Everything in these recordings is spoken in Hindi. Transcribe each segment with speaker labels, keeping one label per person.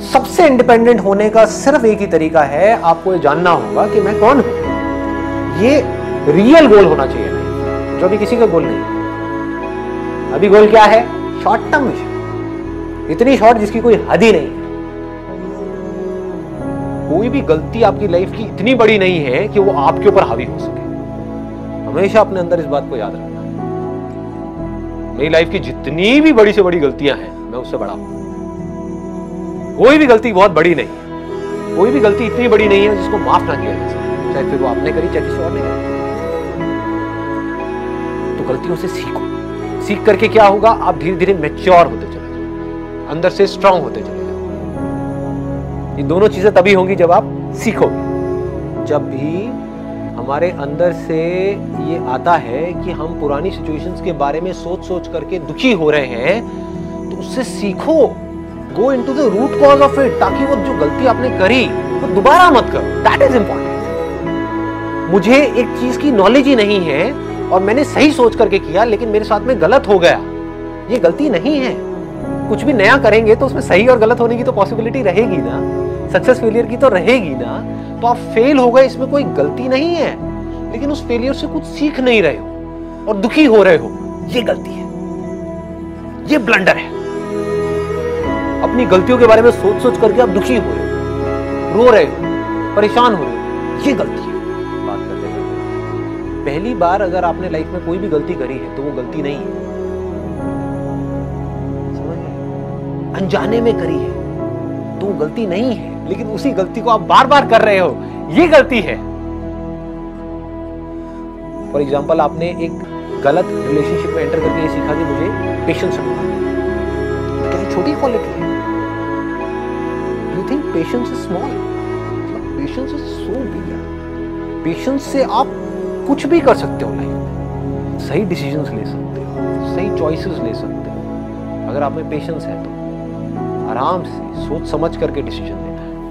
Speaker 1: सबसे इंडिपेंडेंट होने का सिर्फ एक ही तरीका है, आपको ये जानना होगा कि मैं कौन हूं। ये रियल गोल होना चाहिए नहीं, जो अभी किसी का गोल नहीं है। अभी गोल क्या है? शॉर्ट टर्म विजन, इतनी शॉर्ट जिसकी कोई हद ही नहीं है। कोई भी गलती आपकी लाइफ की इतनी बड़ी नहीं है कि वो आपके ऊपर हावी हो सके। हमेशा अपने अंदर इस बात को याद रखना। मेरी लाइफ की जितनी भी बड़ी से बड़ी गलतियां हैं, मैं उससे बड़ा हूं। कोई भी गलती बहुत बड़ी नहीं है, कोई भी गलती इतनी बड़ी नहीं है जिसको माफ ना किया जा सके, चाहे फिर वो आपने करी चाहे किसी और ने करी। तो गलतियों से सीखो। सीख करके क्या होगा? आप धीरे धीरे मैच्योर होते चले जाओ, अंदर से स्ट्रांग होते चले जाओ। ये दोनों चीजें तभी होंगी जब आप सीखोगे। जब भी हमारे अंदर से ये आता है कि हम पुरानी सिचुएशंस के बारे में सोच सोच करके दुखी हो रहे हैं, तो उससे सीखो। Go into the root cause of it, ताकि वो जो गलती आपने करी वो दोबारा मत करो। That is important. मुझे एक चीज की नॉलेज ही नहीं है और मैंने सही सोच करके किया, लेकिन मेरे साथ में गलत हो गया, ये गलती नहीं है। कुछ भी नया करेंगे तो उसमें सही और गलत होने की तो पॉसिबिलिटी रहेगी ना, सक्सेस फेलियर की तो रहेगी ना। तो आप फेल हो गए, इसमें कोई गलती नहीं है, लेकिन उस फेलियर से कुछ सीख नहीं रहे हो और दुखी हो रहे हो, ये गलती है, ये ब्लंडर है। अपनी गलतियों के बारे में सोच सोच करके आप दुखी हो रहे हो, रो रहे हो, परेशान हो रहे हो, ये गलती है। बात करते हैं, पहली बार अगर आपने लाइफ में कोई भी गलती करी है तो वो गलती नहीं है, समझ गए? अनजाने में करी है तो वो गलती नहीं है, लेकिन उसी गलती को आप बार बार कर रहे हो, ये गलती है। फॉर एग्जाम्पल, आपने एक गलत रिलेशनशिप में एंटर करके ये सीखा कि मुझे पेशेंस रखना है। क्या छोटी क्वालिटी है? You think patience is small? Patience is so big. Patience से आप कुछ भी कर सकते हो लाइफ में। सही डिसीजंस ले सकते हो, सही चॉइसेस ले सकते हो। अगर आप में पेशेंस है तो आराम से सोच समझ करके डिसीजन लेना है।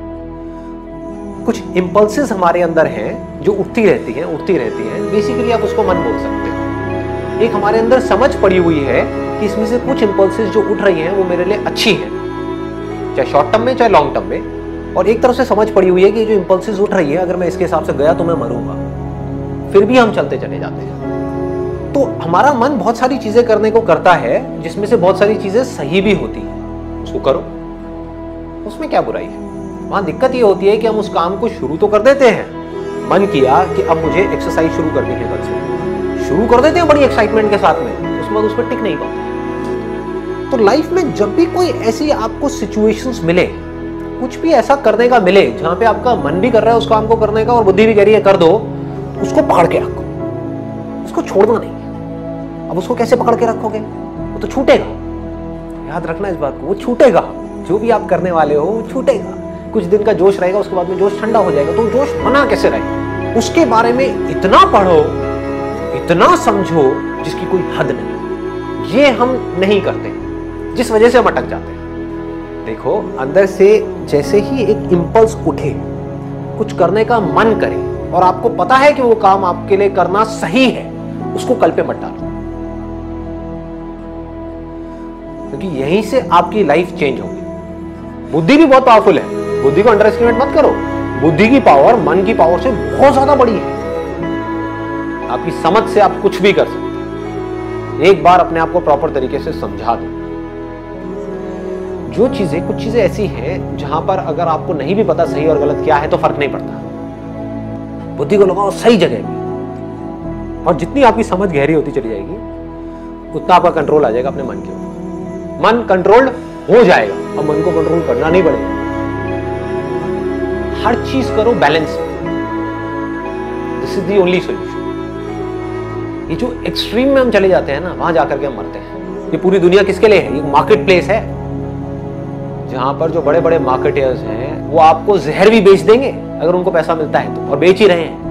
Speaker 1: कुछ इंपल्सेस हमारे अंदर हैं जो उठती रहती हैं। बेसिकली आप उसको मन बोल सकते हो। एक हमारे अंदर समझ पड़ी हुई है कि इसमें से कुछ इंपल्सेस जो उठ रही हैं वो मेरे लिए अच्छी है, चाहे शॉर्ट टर्म में चाहे लॉन्ग टर्म में। और एक तरफ से समझ पड़ी हुई है कि जो इंपल्सेस उठ रही है, अगर मैं इसके हिसाब से गया तो मैं मरूंगा। फिर भी हम चलते चले जाते हैं। तो हमारा मन बहुत सारी चीजें करने को करता है, जिसमें से बहुत सारी चीजें सही भी होती है। उसको करो, उसमें क्या बुराई है? वहां दिक्कत ये होती है कि हम उस काम को शुरू तो कर देते हैं। मन किया कि अब मुझे एक्सरसाइज शुरू करनी है, कल से शुरू कर देते हैं बड़ी एक्साइटमेंट के साथ में, उसके बाद उस पर टिक नहीं पाते। तो लाइफ में जब भी कोई ऐसी आपको सिचुएशंस मिले, कुछ भी ऐसा करने का मिले जहां पे आपका मन भी कर रहा है उस काम को करने का और बुद्धि भी कह रही है कर दो, तो उसको पकड़ के रखो, उसको छोड़ना नहीं। अब उसको कैसे पकड़ के रखोगे? वो तो छूटेगा। याद रखना इस बात को, वो छूटेगा। जो भी आप करने वाले हो वो छूटेगा। कुछ दिन का जोश रहेगा, उसके बाद में जोश ठंडा हो जाएगा। तो जोश बना कैसे रहे? उसके बारे में इतना पढ़ो, इतना समझो जिसकी कोई हद नहीं। ये हम नहीं करते, जिस वजह से हम अटक जाते हैं। देखो, अंदर से जैसे ही एक इंपल्स उठे, कुछ करने का मन करे और आपको पता है कि वो काम आपके लिए करना सही है, उसको कल पे मत डालो, क्योंकि यहीं से आपकी लाइफ चेंज होगी। बुद्धि भी बहुत पावरफुल है, बुद्धि को अंडर एस्टिमेट मत करो। बुद्धि की पावर मन की पावर से बहुत ज्यादा बड़ी है। आपकी समझ से आप कुछ भी कर सकते हैं। एक बार अपने आप को प्रॉपर तरीके से समझा दो। जो चीजें, कुछ चीजें ऐसी हैं जहां पर अगर आपको नहीं भी पता सही और गलत क्या है तो फर्क नहीं पड़ता। बुद्धि को लगाओ सही जगह पे, और जितनी आपकी समझ गहरी होती चली जाएगी उतना आपका कंट्रोल आ जाएगा अपने मन के ऊपर। मन कंट्रोल्ड हो जाएगा और मन को कंट्रोल करना नहीं पड़ेगा। हर चीज करो बैलेंस में। This is the only solution. ये जो एक्सट्रीम में हम चले जाते हैं ना, वहां जाकर के हम मरते हैं। ये पूरी दुनिया किसके लिए है? ये मार्केट प्लेस है, जहां पर जो बड़े बड़े मार्केटर्स हैं वो आपको जहर भी बेच देंगे अगर उनको पैसा मिलता है तो, और बेच ही रहे हैं।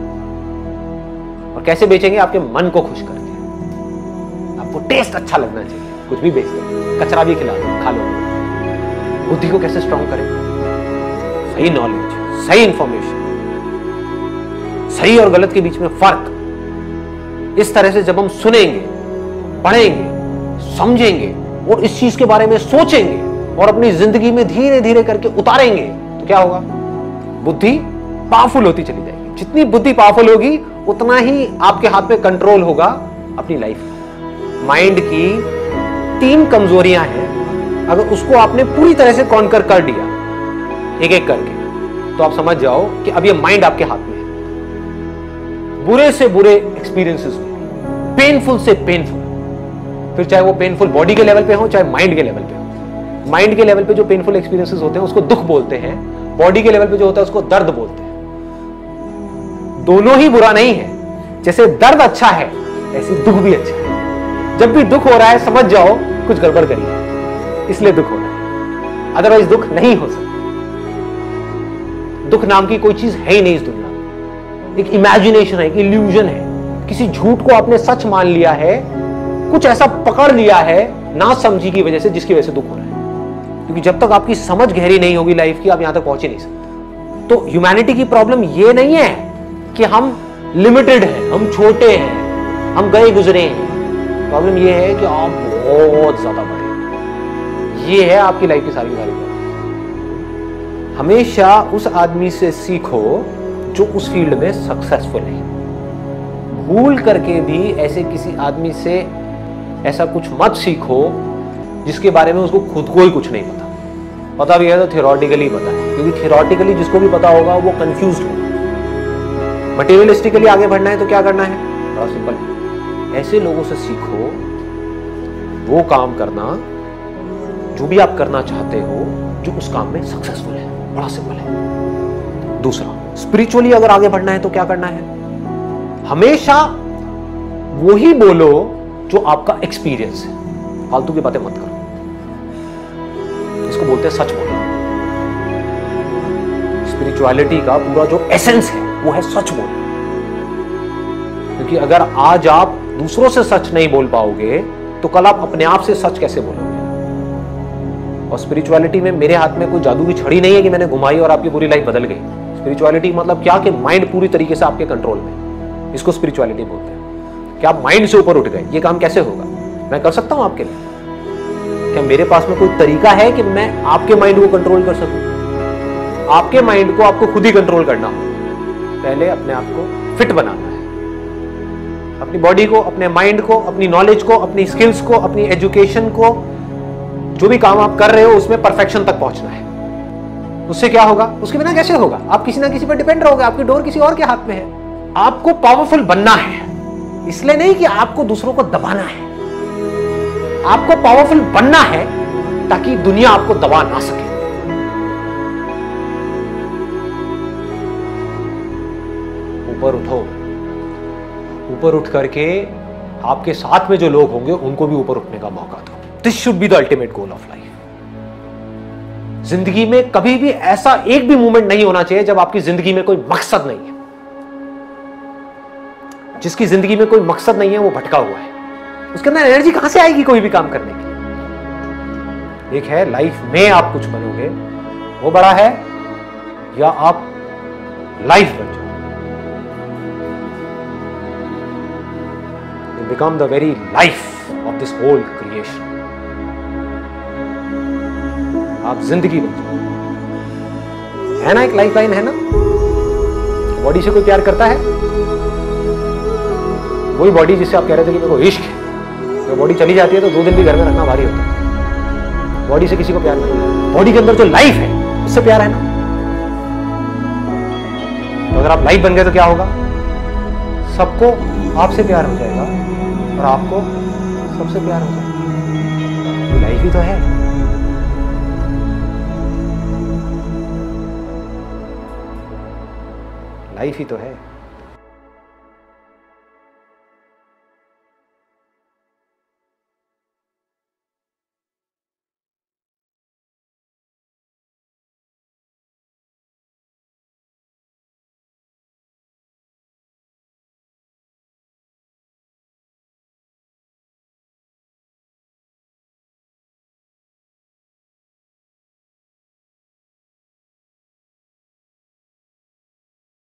Speaker 1: और कैसे बेचेंगे? आपके मन को खुश करके। आपको टेस्ट अच्छा लगना चाहिए, कुछ भी बेच देंगे, कचरा भी खिला दो, खा लो। बुद्धि को कैसे स्ट्रांग करें? सही नॉलेज, सही इंफॉर्मेशन, सही और गलत के बीच में फर्क। इस तरह से जब हम सुनेंगे, पढ़ेंगे, समझेंगे और इस चीज के बारे में सोचेंगे, और अपनी जिंदगी में धीरे धीरे करके उतारेंगे तो क्या होगा? बुद्धि पावरफुल होती चली जाएगी। जितनी बुद्धि पावरफुल होगी उतना ही आपके हाथ में कंट्रोल होगा अपनी लाइफ में। माइंड की 3 कमजोरियां हैं, अगर उसको आपने पूरी तरह से कॉन्कर कर दिया एक एक करके, तो आप समझ जाओ कि अब ये माइंड आपके हाथ में है। बुरे से बुरे एक्सपीरियंसेस होंगे, पेनफुल से पेनफुल, फिर चाहे वो पेनफुल बॉडी के लेवल पे हो चाहे माइंड के लेवल पे हो। माइंड के लेवल पे जो पेनफुल एक्सपीरियंसेस होते हैं उसको दुख बोलते हैं, बॉडी के लेवल पे जो होता है उसको दर्द बोलते हैं। दोनों ही बुरा नहीं है। जैसे दर्द अच्छा है ऐसे दुख भी अच्छा है। जब भी दुख हो रहा है समझ जाओ कुछ गड़बड़ करी है, इसलिए दुख हो रहा है, अदरवाइज दुख नहीं हो सकता। दुख नाम की कोई चीज है ही नहीं इस दुनिया में। एक इमेजिनेशन है, एक इल्यूजन है। किसी झूठ को आपने सच मान लिया है, कुछ ऐसा पकड़ लिया है ना समझी की वजह से, जिसकी वजह से दुख हो रहा है। क्योंकि जब तक आपकी समझ गहरी नहीं होगी लाइफ की, आप यहां तक पहुंच ही नहीं सकते। तो ह्यूमैनिटी की प्रॉब्लम ये नहीं है कि हम लिमिटेड हैं, हम छोटे हैं, हम गए गुजरे हैं। प्रॉब्लम ये है कि आप बहुत ज्यादा बड़े। ये है आपकी लाइफ की सारी प्रॉब्लम। हमेशा उस आदमी से सीखो जो उस फील्ड में सक्सेसफुल है। भूल करके भी ऐसे किसी आदमी से ऐसा कुछ मत सीखो जिसके बारे में उसको खुद को ही कुछ नहीं पता भी है तो थियोरेटिकली पता है, क्योंकि थियोरेटिकली जिसको भी पता होगा वो कंफ्यूज्ड होगा। मटेरियलिस्टिकली आगे बढ़ना है तो क्या करना है? बड़ा सिंपल है, ऐसे लोगों से सीखो वो काम करना जो भी आप करना चाहते हो जो उस काम में सक्सेसफुल है। बड़ा सिंपल है। दूसरा, स्पिरिचुअली अगर आगे बढ़ना है तो क्या करना है? हमेशा वही बोलो जो आपका एक्सपीरियंस है, फालतू की बातें मत करो। इसको बोलते हैं सच बोलना। स्पिरिचुअलिटी का पूरा जो एसेंस है वो है सच बोलना। क्योंकि अगर आज आप दूसरों से सच नहीं बोल पाओगे तो कल आप अपने आप से सच कैसे बोलोगे? और स्पिरिचुअलिटी में मेरे हाथ में कोई जादू की छड़ी नहीं है कि मैंने घुमाई और आपकी पूरी लाइफ बदल गई। स्पिरिचुअलिटी मतलब क्या कि माइंड पूरी तरीके से आपके कंट्रोल में, इसको स्पिरिचुअलिटी बोलते हैं। क्या आप माइंड से ऊपर उठ गए? ये काम कैसे होगा? मैं कर सकता हूं आपके लिए? क्या मेरे पास में कोई तरीका है कि मैं आपके माइंड को कंट्रोल कर सकूं? आपके माइंड को आपको खुद ही कंट्रोल करना हो। पहले अपने आप को फिट बनाना है, अपनी बॉडी को, अपने माइंड को, अपनी नॉलेज को, अपनी स्किल्स को, अपनी एजुकेशन को, जो भी काम आप कर रहे हो उसमें परफेक्शन तक पहुंचना है। उससे क्या होगा? उसके बिना कैसे होगा? आप किसी ना किसी पर डिपेंड रहोगे, आपकी डोर किसी और के हाथ में है। आपको पावरफुल बनना है, इसलिए नहीं कि आपको दूसरों को दबाना है। आपको पावरफुल बनना है ताकि दुनिया आपको दबा ना सके। ऊपर उठो, ऊपर उठ करके आपके साथ में जो लोग होंगे उनको भी ऊपर उठने का मौका दो। This should be the ultimate goal of life. जिंदगी में कभी भी ऐसा एक भी मोमेंट नहीं होना चाहिए जब आपकी जिंदगी में कोई मकसद नहीं है। जिसकी जिंदगी में कोई मकसद नहीं है वो भटका हुआ है। उसके अंदर एनर्जी कहां से आएगी कोई भी काम करने की? एक है लाइफ में आप कुछ बनोगे, वो बड़ा है, या आप लाइफ बन जाओ। You become the very life of this whole creation. आप जिंदगी बन जाओ। है ना, एक लाइफ लाइन है ना। बॉडी से कोई प्यार करता है? वही बॉडी जिससे आप कह रहे थे कि मेरे को इश्क है, तो बॉडी चली जाती है तो 2 दिन भी घर में रखना भारी होता है। बॉडी से किसी को प्यार नहीं। बॉडी के अंदर जो लाइफ है उससे प्यार है ना। तो अगर आप लाइफ बन गए तो क्या होगा? सबको आपसे प्यार हो जाएगा और आपको सबसे प्यार हो जाएगा। ये लाइफ ही तो है। लाइफ ही तो है।